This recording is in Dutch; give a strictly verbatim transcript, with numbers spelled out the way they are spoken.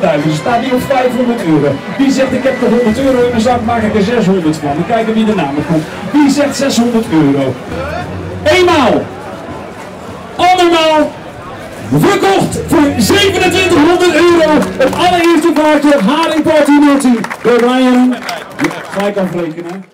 duizend. Ze staat hier op vijfhonderd euro. Wie zegt ik heb er honderd euro in mijn zak, maak ik er zeshonderd van. Dan kijken wie de namen komt. Wie zegt zeshonderd euro? Eenmaal. Allemaal. Verkocht voor zevenentwintighonderd euro. Het allereerste paardje Haring Party Naughty door Ryan. Ja, gelijk afrekenen.